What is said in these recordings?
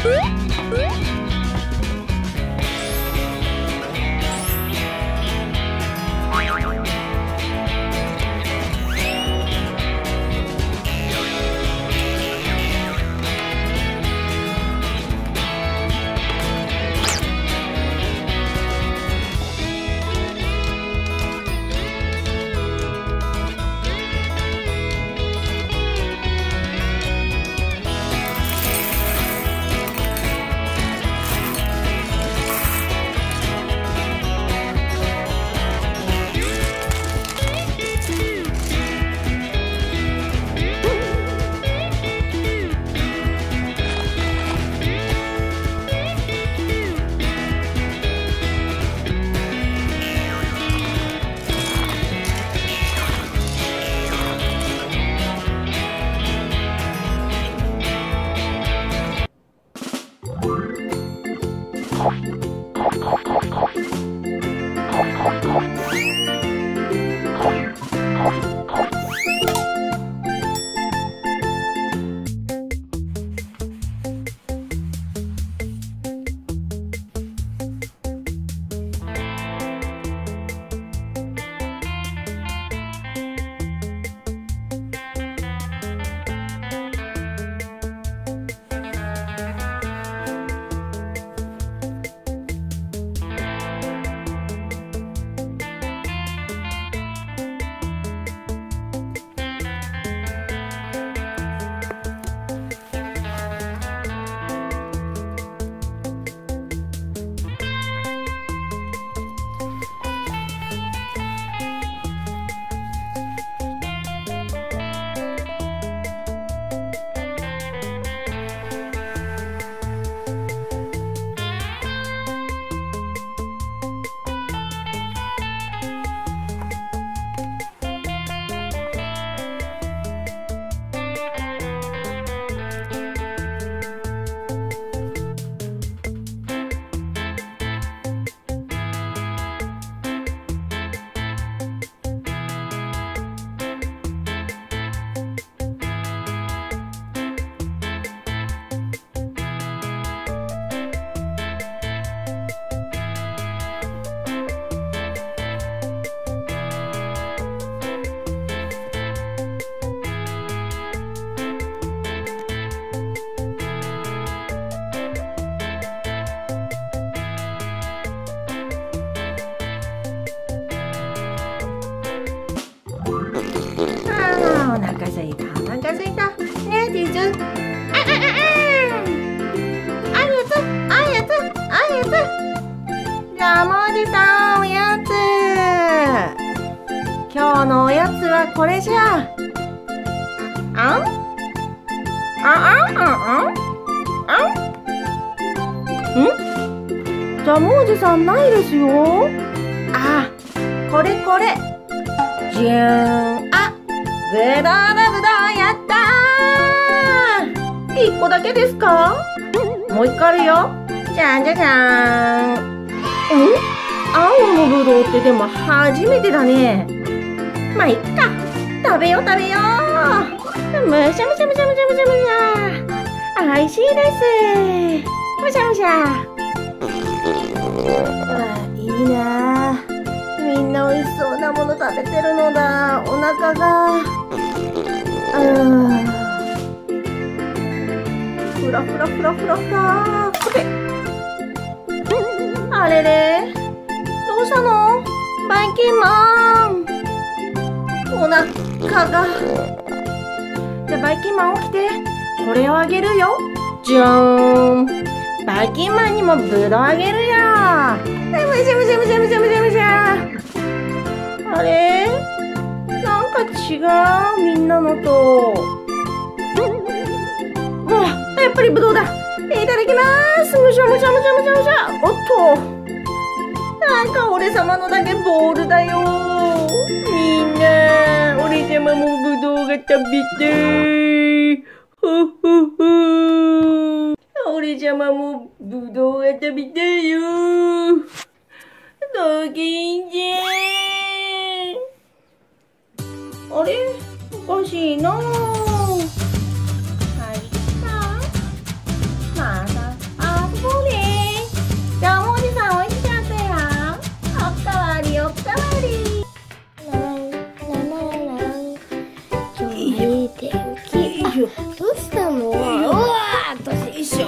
ジャムおじさん、おやつ。今日のおやつはこれじゃ。あんジャムおじさんないですよ。あ、これこれ。じゅーん。あ、ぶどうだぶどう、やったー。1個だけですか？もう1個あるよ。じゃんじゃじゃーん。青のぶどうってでも初めてだね。まあいっか。食べよう食べよう。むしゃむしゃむしゃむしゃむしゃむしゃ。おいしいです。むしゃむしゃ。いいな。みんなおいしそうなもの食べてるのだ。お腹がふらふらふらふらふら。あれれ、どうしたのバイキンマン。お腹が。じゃあバイキンマン起きて。これをあげるよ。じゃーん。バイキンマンにもぶどうあげるよ。むしゃむしゃむしゃむしゃむしゃむしゃ。あれ、なんか違う、みんなのと。やっぱりぶどうだ。いただきます。むしゃむしゃむしゃむしゃむしゃ。おっと。なんか俺様のだけボールだよ。みんな、俺様もぶどうが食べたい。ほほほ。俺様もぶどうが食べたいよ。ドキンちゃん。あれ、おかしいな。また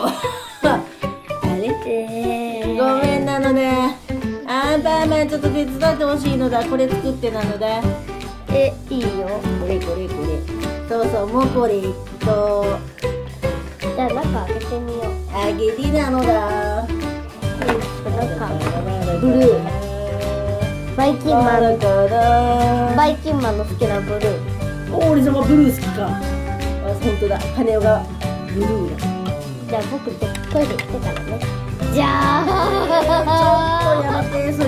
あれごめんなので、アンパンマンちょっと手伝ってほしいのだ。これ作ってなので。 いいよ。 これ。そうそう、もうこれと。 じゃあ中開けてみよう。 あげてなのだ。 なんかブルー。バイキンマンの好きなブルー。 俺様ブルー好きか。あ、本当だ。羽がブルーだ。 じゃあ僕トイレ行ってからね。じゃあちょっとやめてそれ。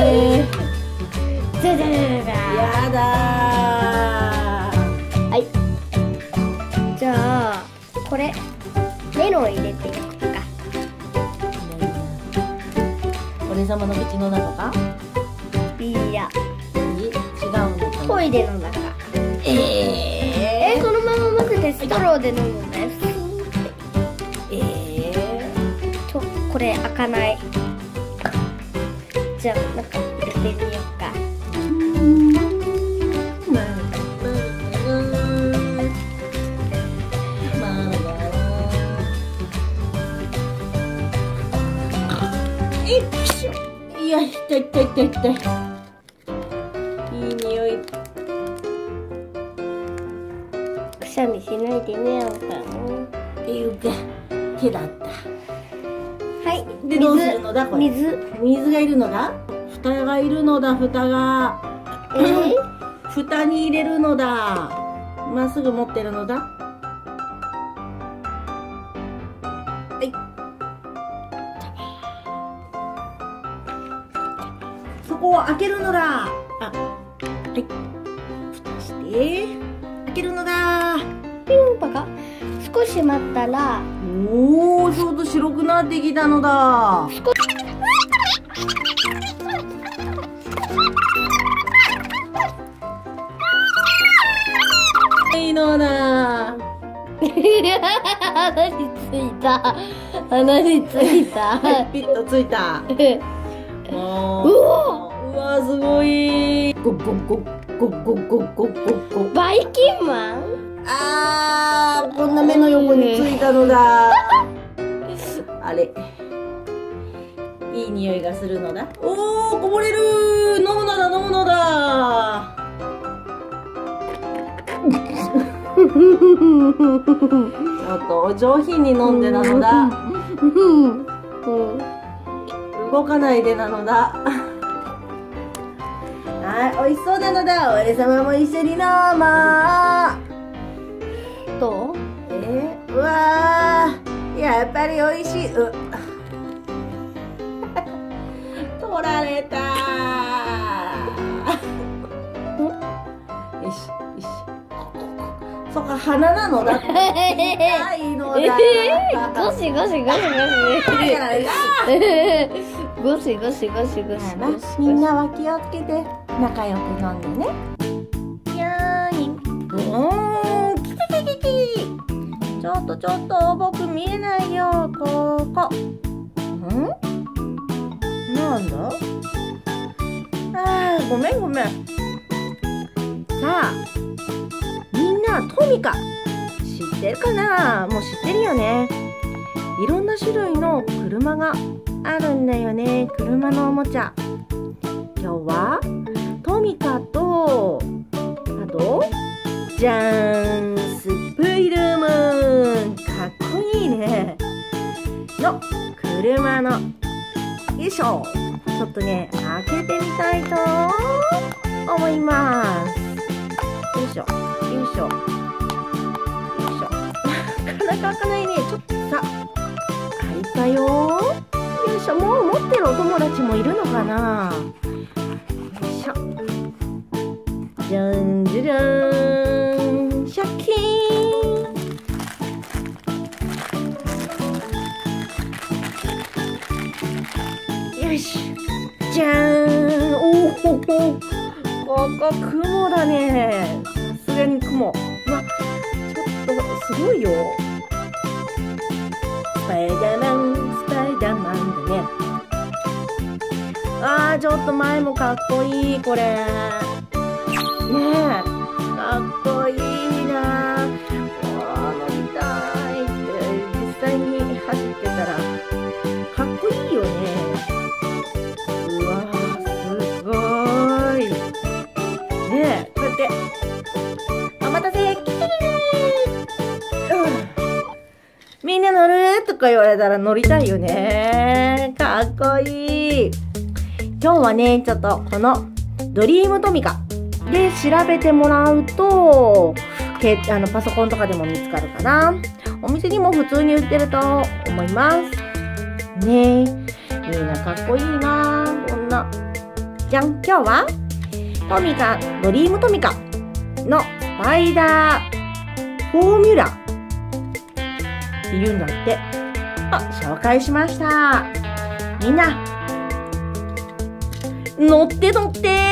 じゃじゃじゃじゃ。 やだはい。じゃあこれメロン入れていくか。 俺様の口の中か。 いや違うのか。 トイレの中。そのまま混ぜてストローで飲むんだよ。これ開かない。じゃあ中入れてみようか。 いや、痛い。いい匂い。 くしゃみしないでね、あんた。 っていうか、手だった。 はい。 で、どうするのだこれ。水がいるのだ。蓋がいるのだ、蓋が。蓋に入れるのだ。まっすぐ持ってるのだ。はい。そこを開けるのだ。はい。蓋して。開けるのだ。 ピンパが少し待ったら。 おー、ちょっと白くなってきたのだ。いいのだ。 鼻についた。 ピッとついた。うわ、すごい。ゴッゴッゴッゴッゴッゴッゴッゴッ。 バイキンマン。 こんな目の横についたのだ。あれ、いい匂いがするのだ。おー、こぼれる。飲むのだ。ちょっとお上品に飲んでなのだ。動かないでなのだ。はい、美味しそうなのだ。俺様も一緒に飲もう。 どう？ うわー、やっぱり美味しい。取られたよし。そっか、鼻なのだ。いいのだ。 ゴシ。 みんなは気をつけて仲良く飲んでね。ちょっと僕見えないよ。ここ。なんだ。ごめん。さあ、みんなトミカ知ってるかな。もう知ってるよね。いろんな種類の車があるんだよね。車のおもちゃ。今日はトミカと、あとじゃーん、スプイルムーン。かっこいいね。の車の、よいしょ。ちょっとね、開けてみたいと思います。よいしょ。なかなか開かないね。ちょっとさ、開いたよ。よいしょ。もう持ってるお友達もいるのかな。よいしょ。じゃんじゃじゃーん。シャキーン。よし。じゃーん。おお、ここ雲だね。さすがに雲。ちょっとすごいよ。スパイダーマンだね。ちょっと前もかっこいい、これ。ねえ、かっこいいな。乗りたいって実際に走ってたらかっこいいよね。うわー、すごい。ねえ、こうやってお待たせ、キキリリみんな乗るとか言われたら乗りたいよね。かっこいい。今日はね、ちょっとこのドリームトミカで調べてもらうと、パソコンとかでも見つかるかな。お店にも普通に売ってると思います。ねえ、みんなかっこいいな。こんな。じゃん、今日はトミカ、ドリームトミカのスパイダーフォーミュラって言うんだって。紹介しました。みんな、乗って乗ってー。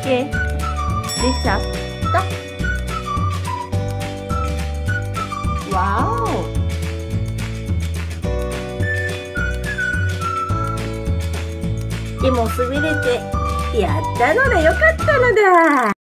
OK。できちゃった。わお。でも滑れてやったのでよかったのだ。